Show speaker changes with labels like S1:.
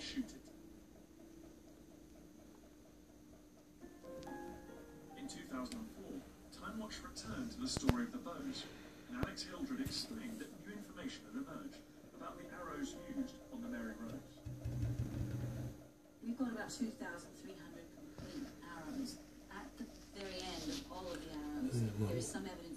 S1: shoot it. In 2004, Time Watch returned to the story of the bows, and Alex Hildred explained that new information had emerged about the arrows used on the Mary Rose.
S2: We've got about 2,300 complete arrows. At the very end of all of the arrows, there is some evidence